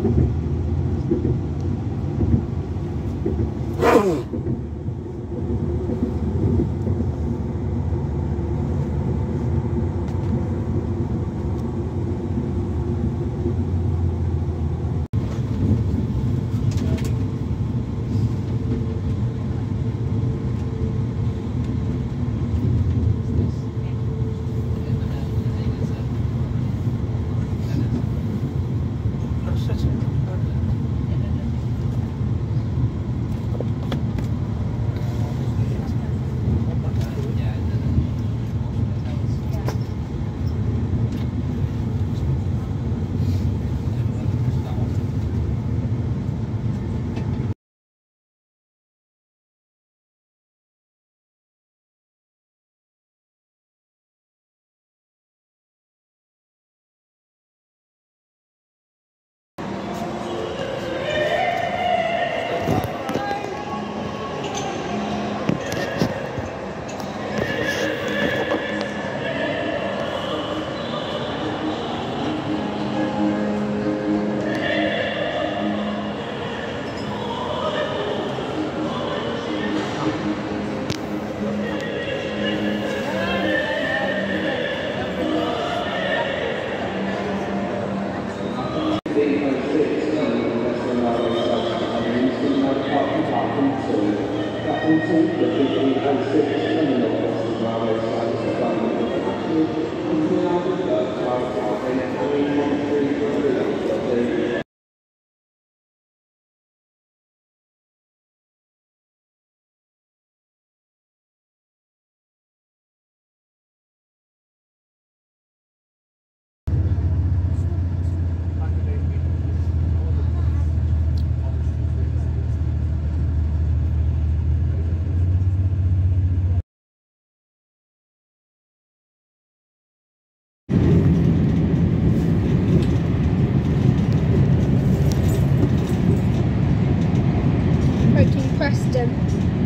Preston.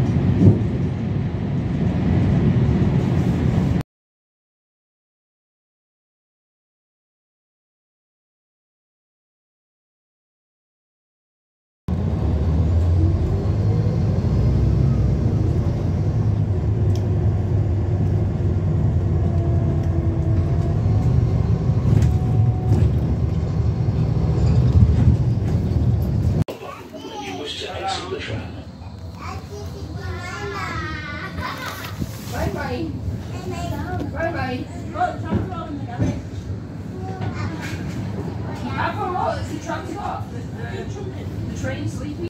The train sleeping.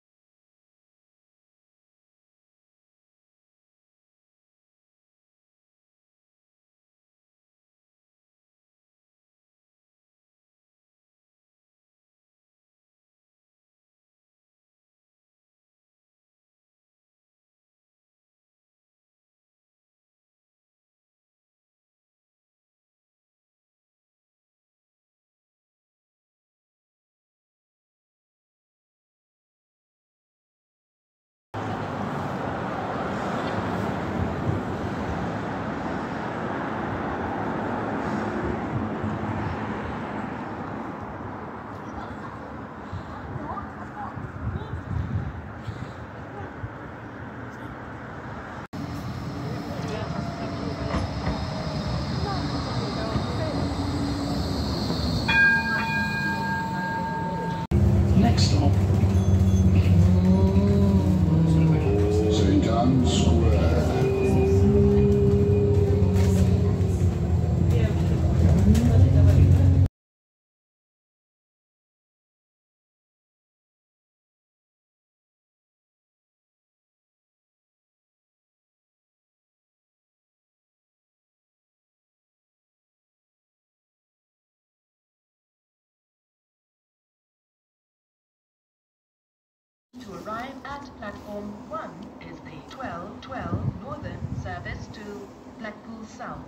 Next stop, St. Anne's Square. To arrive at platform 1 is the 12:12 Northern service to Blackpool South.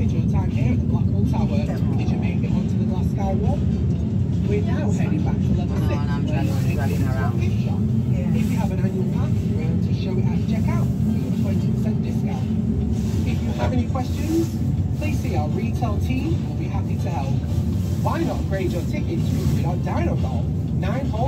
enjoyed your time here at the Blackwall Tower. Did you make it onto the Glasgow Wall? We're now heading back to level 6, where you'll take it into a gift shop. If you have an annual pass, remember to show it at checkout for your 20% discount. If you have any questions, please see our retail team. We'll be happy to help. Why not upgrade your tickets with our Dino Golf 9-hole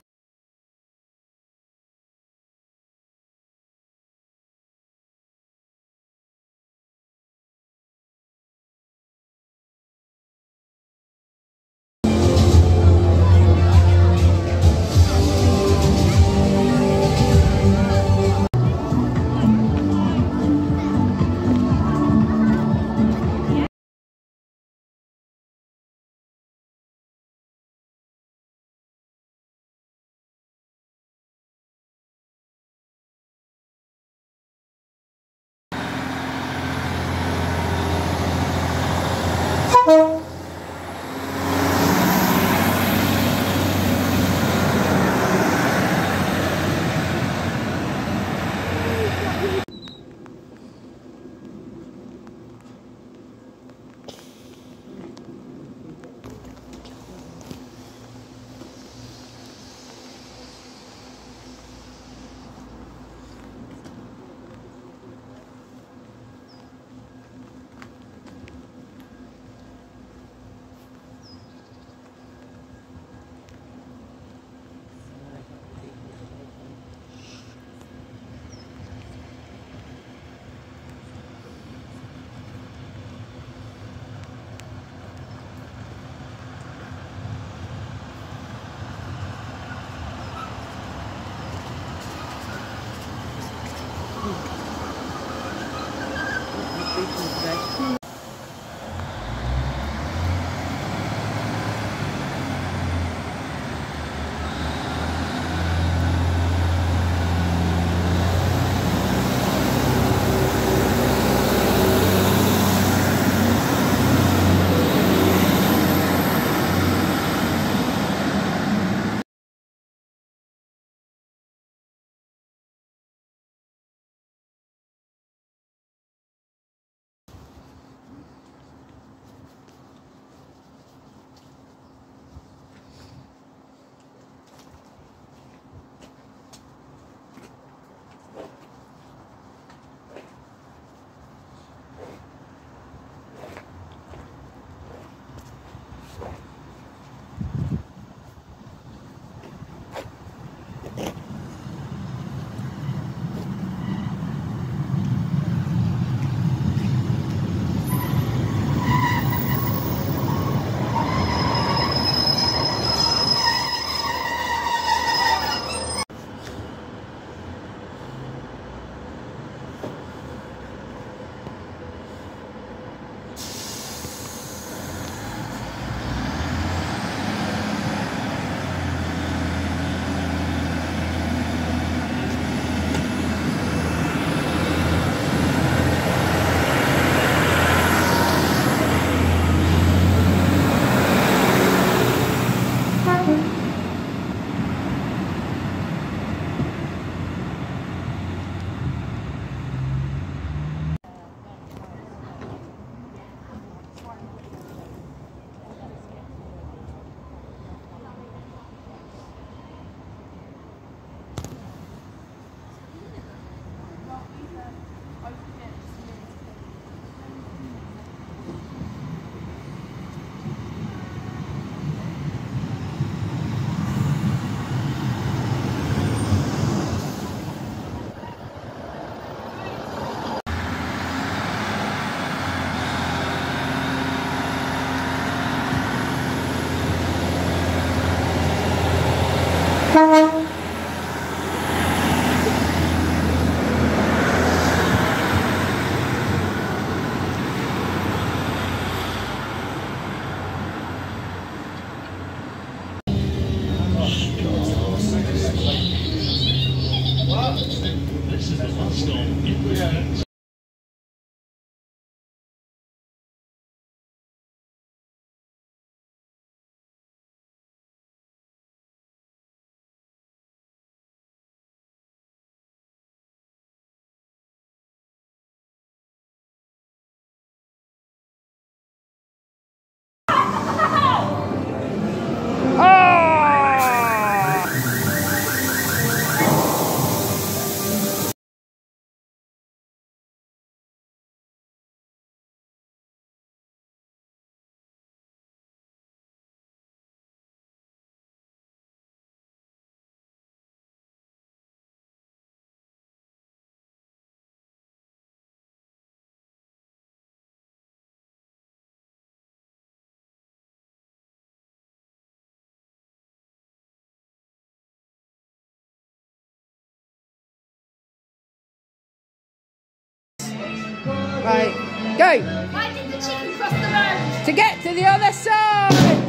Right, go! Why did the chicken cross the road? To get to the other side!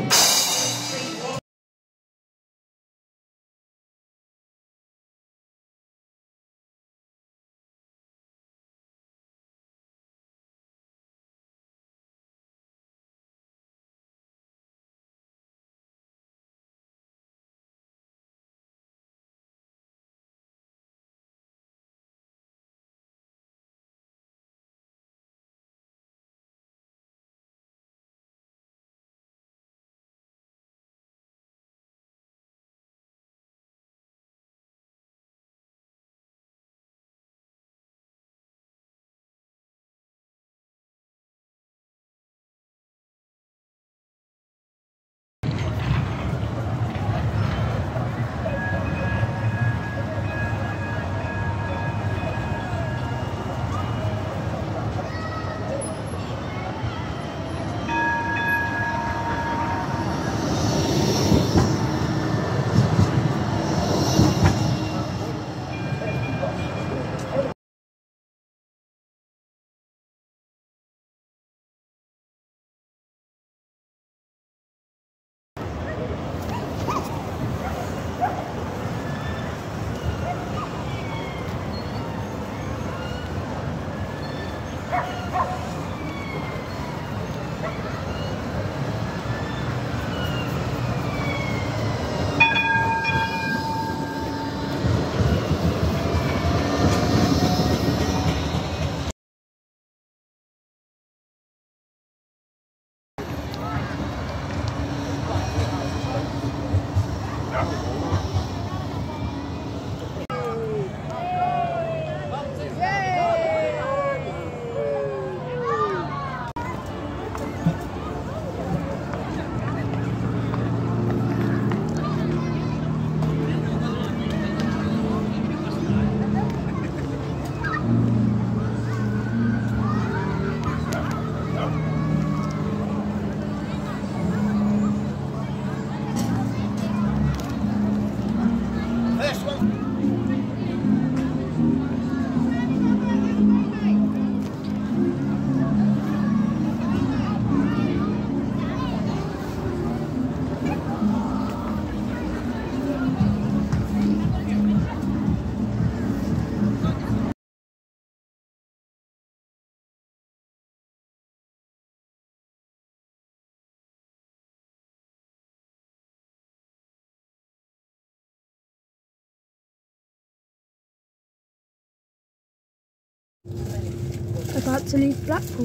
About to leave Blackpool.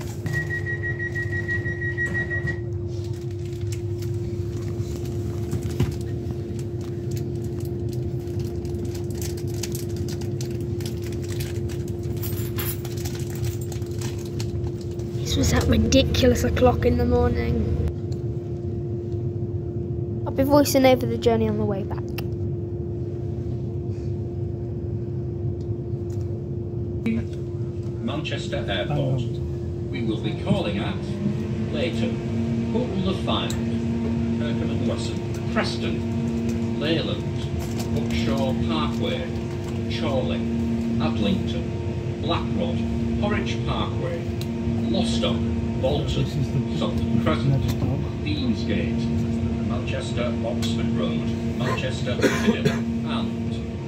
This was at ridiculous o'clock in the morning. I'll be voicing over the journey on the way back. Manchester Airport. We will be calling at Leighton, Houghton-le-Fyne, Kirkham and Wesson, Preston, Leyland, Buckshaw Parkway, Chorley, Adlington, Blackrod, Horwich Parkway, Lostock, Bolton, Sutton Crescent, Deansgate, Manchester Oxford Road, Manchester Piccadilly, and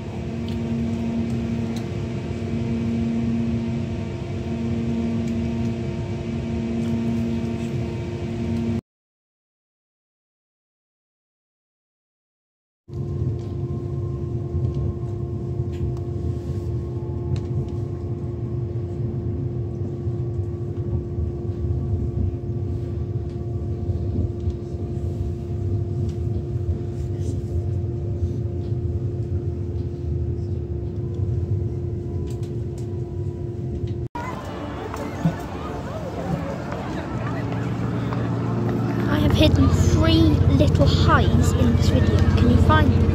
Hidden 3 little highs in this video. Can you find them?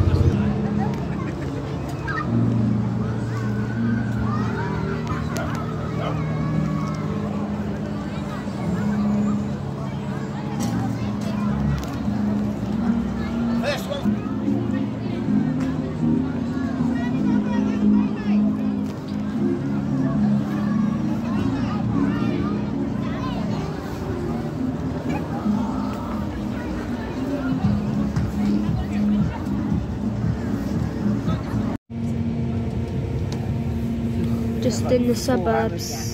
just in the suburbs.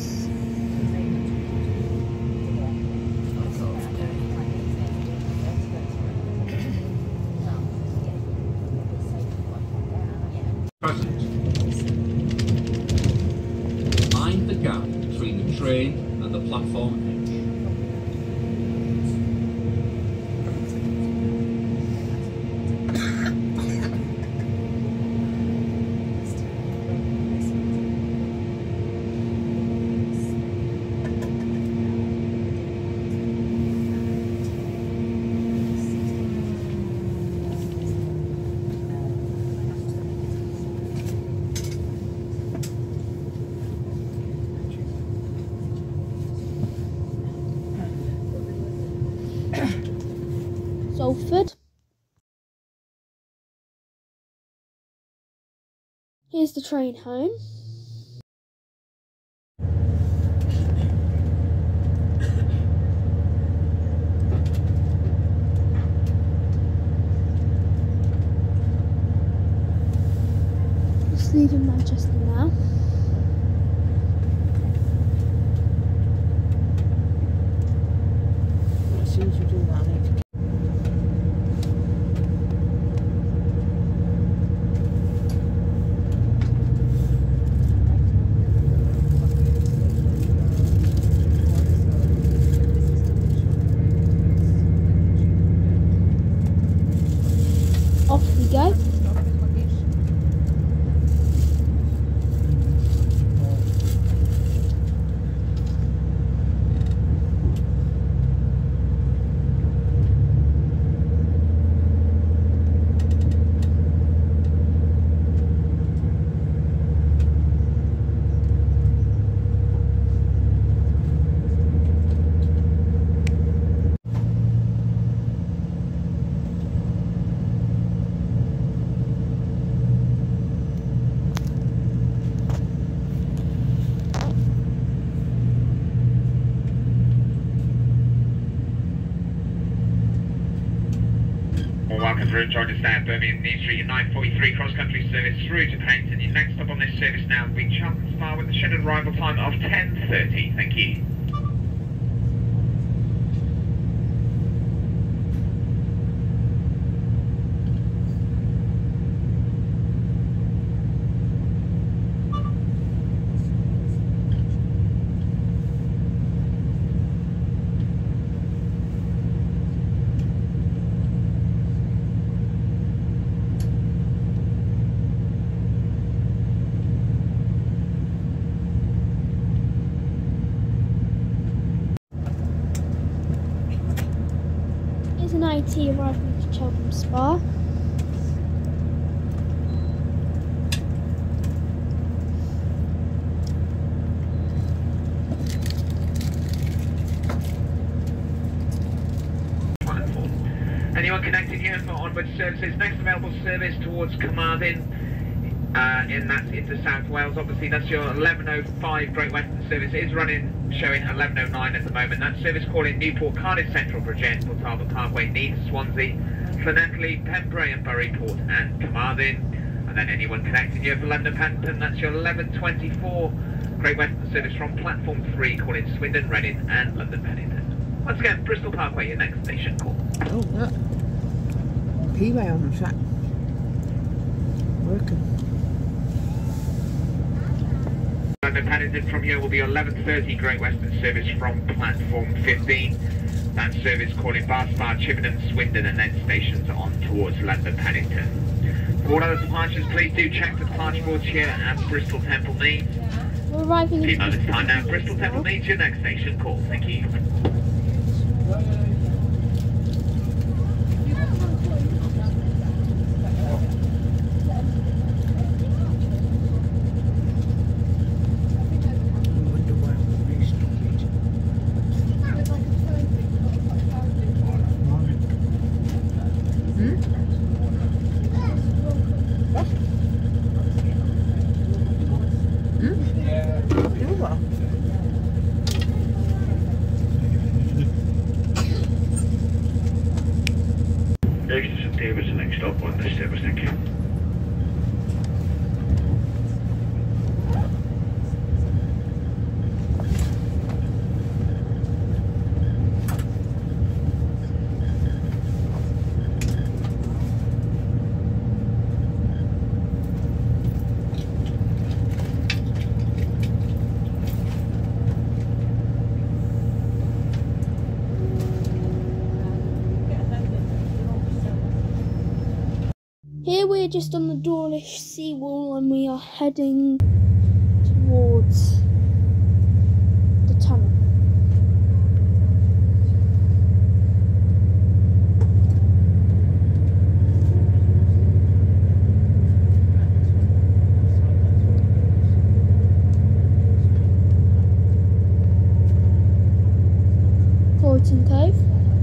Present. Mind the gap between the train and the platform edge. Salford. Here's the train home. Just leaving Manchester now. As soon as we do that, I need to Off we go. Welcome through, join us now at Birmingham New Street, your 943 cross-country service through to Paddington. Your next stop on this service now will be Charlton Spa with a scheduled arrival time of 10:30. Thank you. Here's an IT arriving at Cheltenham Spa. Anyone connecting here for onward services? Next available service towards Carmarthen, and that's into South Wales. Obviously, that's your 11:05 Great Western service. It is running, showing 11:09 at the moment. That service calling Newport, Cardiff Central, Bridgend, Port Talbot Parkway, Neath, Swansea, Llanelli, Pembrey and Buryport and Carmarthen. And then anyone connecting here for London Paddington, that's your 11:24 Great Western service from platform 3 calling Swindon, Reading and London Paddington. Once again, Bristol Parkway, your next station call. Oh, look. P-way on the track. Working. London Paddington from here will be your 11:30 Great Western service from platform 15. That service calling Bar Spa, Chippenham, Swindon and then stations on towards London Paddington. For all other departures, please do check the departure boards here at Bristol Temple Meads. We're arriving Keep on this time now, Bristol Temple Meads, your next station call. Thank you. St David's the next stop on this service, thank you. Here we're just on the Dawlish seawall and we are heading towards the tunnel. Croydon Cove.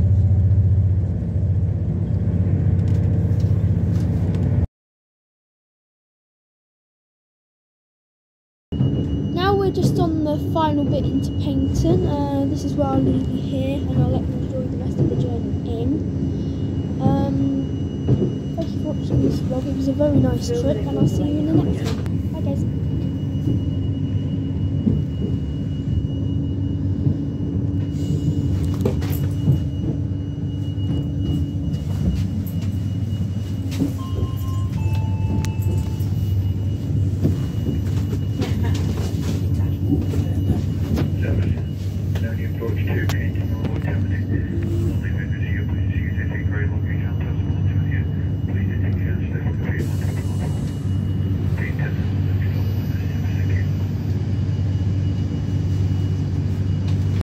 Now we're just on the final bit into Paignton. This is where I'll leave you here and I'll let you enjoy the rest of the journey in. Thank you for watching this vlog. It was a very nice trip and I'll see you in the next one. Bye guys.